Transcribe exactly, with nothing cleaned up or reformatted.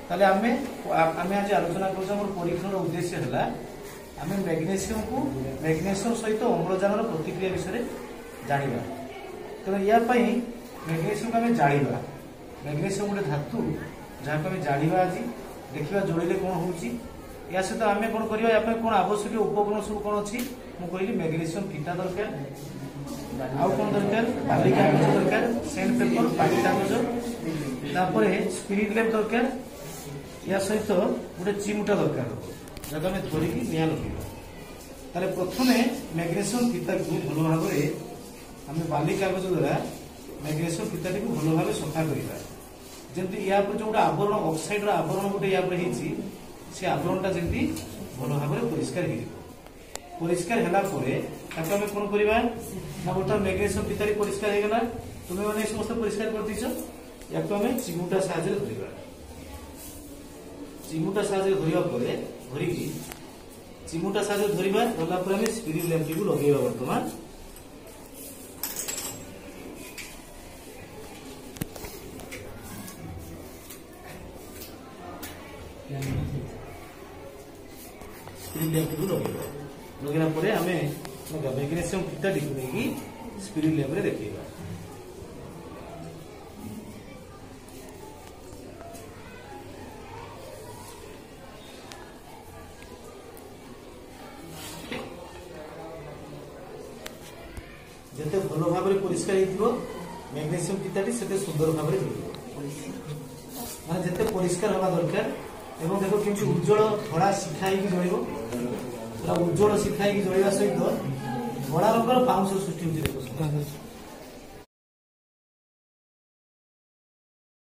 ताले आमे आमे आज आलोचना करूँ मोर परीक्षण उद्देश्य है आम मैग्नेशियम को मैग्नेशियम सहित अम्लजान प्रतिक्रिया विषय जाना तेना या मैग्नेशियम को आम जाड़ा मैग्नेशियम गोटे धातु जहाँ को आम जाड़ा आज देखा जोड़े कौन हो या सहित आम कौन करवा या कौन आवश्यक उपकरण सब कौन अच्छी मुझे कहली मैग्नेशियम फीता दरकार आउ कौन दरकार बाली कागज दरकार सेंड पेपर पानी कागज स्पिरिट लैम्प दरकार या सहित गोटे चिमुटा दरकार जगह आम धरिकी निआ लगे ताले प्रथम मैग्नेशियम फीता को भल भाव आम बाली कागज द्वारा मैग्नेशियम फीताटी को भल भाव सफा करवा जमी या जो गोटे आवरण ऑक्साइड आवरण गोटे या से आवरणटा जमी भल भाव परिष्कार परिष्कार है आम कौन करवा ना बर्तमान मैग्नेशियम फीताटी परिष्कार होगा तुम्हें मैंने समस्त परिष्कार कर दीच या आम चिमुटा साहाଯ୍य धरवा चिमुटा साहाଯ୍य धरवा धरिकी चिमुटा साहाଯ୍य धरवा धरला आम स्पिरिट लैम्प को लगेगा बर्तमान स्पिरिट लैम्प को लगेगा लगेगा पर आम मैग्नेशियम फीताटी को लेकिन स्पिरिट लैम्प रे देखा जिते भल भाव परिष्कार मैग्नेशियम फीताटी से सुंदर भाव माने जिते परिष्कार हवा दरकार एवं देखो कि उज्जवल धड़ा शिखा जल उज्जवल शिखा जलवा सहित धड़ा रंगर पाउंश सृष्टि होती